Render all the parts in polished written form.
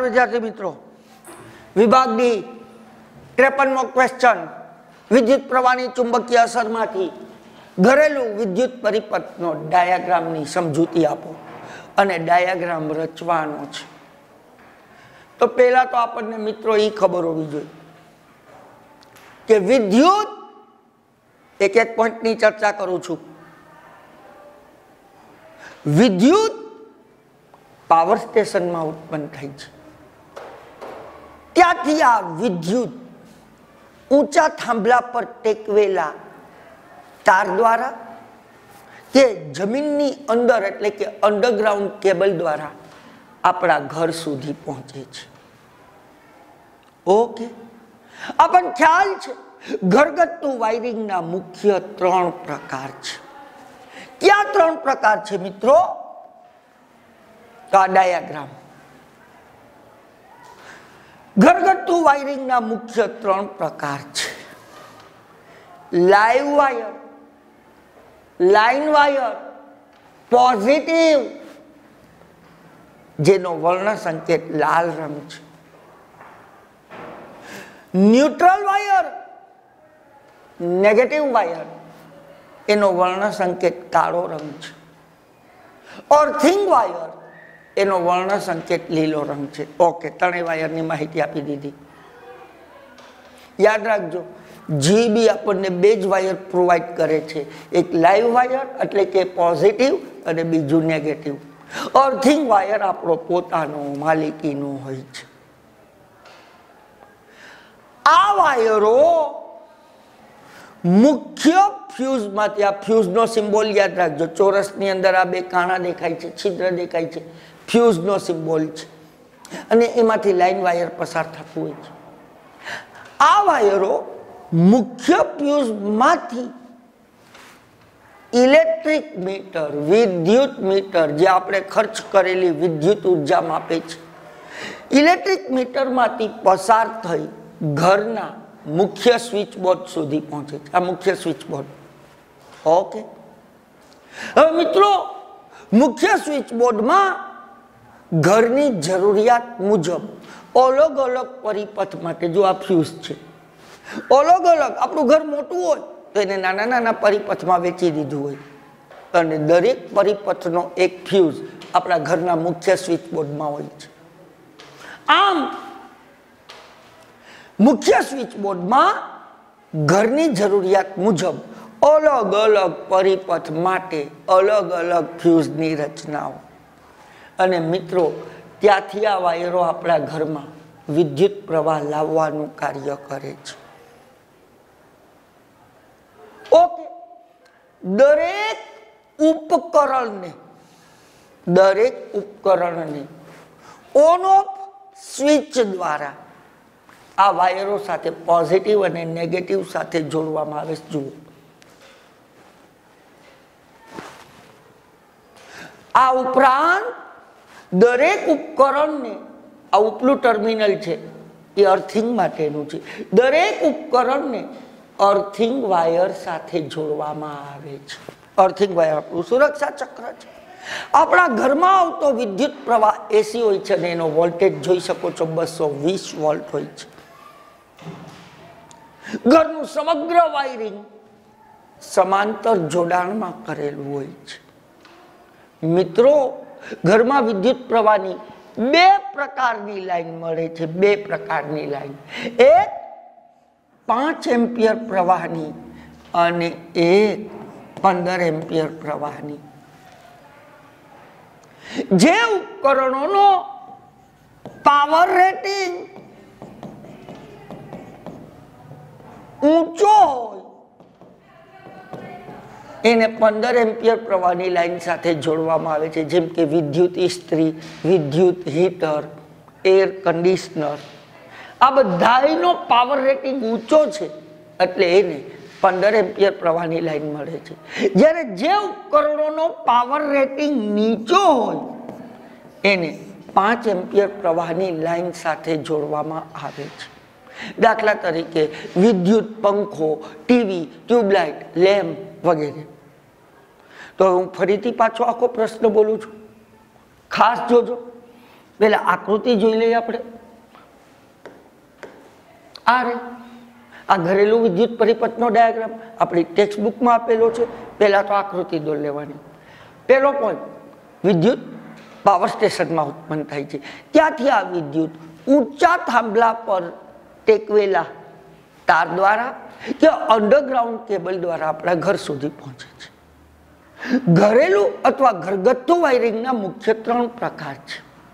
विद्यार्थी मित्रों, विभाग डी 53मो क्वेश्चन विद्युत प्रवाहनी चुंबकीय असरमांथी घरेलू विद्युत परिपथनो डायाग्रामनी समजूती आपो अने डायाग्राम रचवानो छे। तो पहला तो आपने मित्रों ये खबर होवी जोईए कि विद्युत एक एक पॉइंट नी चर्चा करूं छूं। विद्युत पावर स्टेशन में उत्पन्न थाय छे। त्याथी आ विद्युत ऊंचा थांभला पर टेकवेला तार द्वारा के जमीननी अंदर एटले के अंडरग्राउंड केबल द्वारा अपना घर सुधी पहुंचे छे। ओके, अपन ख्याल छे घरगथ्थु वायरिंग ना मुख्य 3 प्रकार छे। क्या 3 प्रकार छे मित्रों? तो डायाग्राम घरगथ्थु वायरिंग ना मुख्य 3 प्रकार छे। Live wire, line wire, positive जेनो वर्ण संकेत लाल रंग छे, न्यूट्रल वायर, नेगेटिव वायर एनो वर्ण संकेत काळो रंग छे, अर्थिंग वायर एनो वर्ण संकेत लीलो रंग छे। ओके, त्रणेय वायर नी माहिती आपी दीधी। याद राखजो, जीबी आपने 2 वायर प्रोवाइड करे छे, एक लाइव वायर एटले के पॉजिटिव अने बीजू नेगेटिव। अर्थिंग वायर आपणो पोतानो मालिकीनो होय छे। आ वायरो मुख्य फ्यूज मांथी, आ फ्यूज नो सिम्बोल याद राखजो, चोरस नी अंदर आ 2 काणा देखाय छे, छिद्र देखाय छे, फ्यूज नो सिम्बोल छे अने एमांथी लाइन वायर पसार थતું होय छे। आ वायरो मुख्य फ्यूज मांथी इलेक्ट्रिक मीटर, विद्युत मीटर जे आपणे खर्च करेली विद्युत ऊर्जा मापे छे, इलेक्ट्रिक मीटर मांथी पसार थई घरना मुख्य स्विच बोर्ड सुधी पहुंचे छे। आ मुख्य स्विच बोर्ड। ओके, हवे मित्रों मुख्य स्विच बोर्ड में घरनी जरूरियात मुजब अलग अलग परिपथ माटे जो आ फ्यूज छे, अलग अलग आपणुं घर मोटुं होय तो एने नाना नाना परिपथ में वेची दीधुं होय अने दरेक परिपथनो एक फ्यूज आपणा घरना मुख्य स्विच बोर्ड में होय छे। आम मुख्य स्विच बोर्ड में घरनी जरूरियात मुजब अलग अलग परिपथ माटे अलग अलग फ्यूज नी रचनाओ अने मित्रों त्याथी आ वायरो आपणा घर में विद्युत प्रवाह लाववानुं कार्य करे छे। ओके, दरेक उपकरणने ऑन ऑफ स्विच द्वारा आ वायरो साथे पॉजिटिव अने नेगेटिव साथे जोड़वामां आवे छे। जुओ, आ उपरांत दरेक उपकरण ने आ उपलू टर्मिनल छे ए अर्थिंग माटेनुं छे। दरेक उपकरण ने अर्थिंग वायर साथे जोड़वामां आवे छे। अर्थिंग वायर आपणुं सुरक्षा चक्र छे। आपणा घरमां आवतो विद्युत प्रवाह एसी होय छे अने एनो वोल्टेज जोई शको छो 220 वोल्ट होय छे। घरनुं समग्र वायरिंग समांतर जोडाणमां करेलुं होय छे। मित्रों घर में विद्युत प्रवाहनी 2 प्रकारनी लाइन मळे छे। 2 प्रकारनी लाइन, एक 5 एम्पियर प्रवाहनी अने एक 15 एम्पियर प्रवाहनी। जे उपकरणोनो पावर रेटिंग ऊंचो होय એને 15 एम्पियर प्रवाहनी लाइन साथे जोड़वामां आवे छे, जेम के विद्युत इस्त्री, विद्युत हीटर, एयर कंडीशनर। आ बधायनो पावर रेटिंग ऊंचो छे એટલે એને 15 एम्पियर प्रवाहनी लाइन मळे छे। ज्यारे जे उपकरणोनो पावर रेटिंग नीचो होय એને 5 एम्पियर प्रवाहनी लाइन साथे जोड़वामां आवे छे। दाखला तरीके विद्युत पंखो, टीवी, ट्यूबलाइट, लैम्प वगैरह। तो हूँ फरीथी पाछो आखो प्रश्न बोलूं छुं, खास जोजो। પેલા આકૃતિ જોઈ લઈએ આપણે. આ ઘરેલું વિદ્યુત પરિપથનો ડાયાગ્રામ આપણી ટેક્સ્ટ બુકમાં આપેલો છે. પહેલા તો આકૃતિ દોરી લેવાની. પહેલો પોઈન્ટ, વિદ્યુત પાવર સ્ટેશનમાં ઉત્પન્ન થાય છે. ત્યાંથી આ વિદ્યુત ઊંચા થાંભલા પર ટેકવેલા તાર દ્વારા કે અંડરગ્રાઉન્ડ કેબલ દ્વારા આપણા ઘર સુધી પહોંચે છે. ઘરેલું અથવા ઘરગથ્થુ વાયરિંગના મુખ્ય 3 પ્રકાર છે.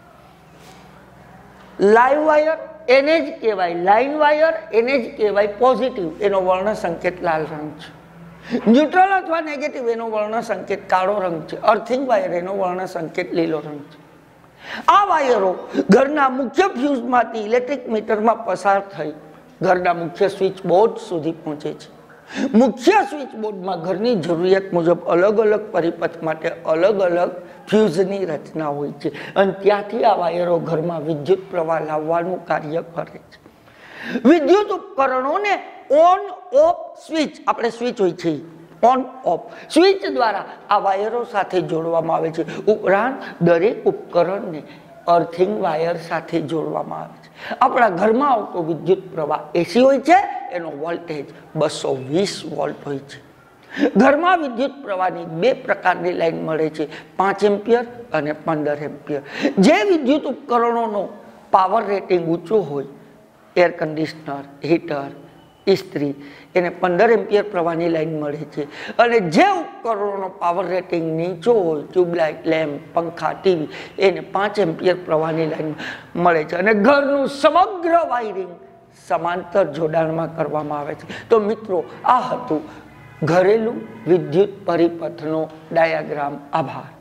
લાઈવ વાયર એને જ કહેવાય લાઈન વાયર, એને જ કહેવાય પોઝિટિવ, એનો વર્ણ સંકેત લાલ રંગ છે. ન્યુટ્રલ અથવા નેગેટિવ, એનો વર્ણ સંકેત કાળો રંગ છે. અર્થિંગ વાયર, એનો વર્ણ સંકેત લીલો રંગ છે. આ વાયરો ઘરના મુખ્ય ફ્યુઝમાંથી ઇલેક્ટ્રિક મીટરમાં પસાર થઈ ઘરના મુખ્ય સ્વિચ બોર્ડ સુધી પહોંચે છે. મુખ્ય સ્વિચ બોર્ડમાં ઘરની જરૂરિયાત મુજબ અલગ અલગ પરિપથ માટે અલગ અલગ ફ્યુઝની રચના હોય છે અને ત્યાંથી આ વાયરો ઘરમાં વિદ્યુત પ્રવાહ લાવવાનું કાર્ય કરે છે. વિદ્યુત ઉપકરણોને ઓન ઓફ સ્વિચ, આપણે સ્વિચ હોય છે ઓન ઓફ સ્વિચ દ્વારા આ વાયરો સાથે જોડવામાં આવે છે. ઉપરાંત દરેક ઉપકરણને અર્થિંગ વાયર સાથે જોડવામાં આવે છે. આપણા ઘરમાં આવતો વિદ્યુત પ્રવાહ એસી હોય છે, એનો વોલ્ટેજ 220 વોલ્ટ હોય છે. ઘરમાં વિદ્યુત પ્રવાહની 2 પ્રકારની લાઈન મળે છે, 5 એમ્પિયર અને 15 એમ્પિયર. જે વિદ્યુત ઉપકરણોનો પાવર રેટિંગ ઊંચો હોય, એર કન્ડિશનર, હીટર, ઇસ્ત્રી, એને 15 એમ્પિયર પ્રવાહની લાઈન મળે છે. અને જે ઉપકરણોનો પાવર રેટિંગ નીચો હોય, ટ્યુબલાઇટ, લેમ્પ, પંખા, ટીવી, એને 5 એમ્પિયર પ્રવાહની લાઈન મળે છે. અને ઘરનું સમગ્ર વાયરિંગ સમાંતર જોડાણમાં કરવામાં આવે છે. તો મિત્રો, આ હતું ઘરેલું વિદ્યુત પરિપથનો ડાયાગ્રામ. આભાર.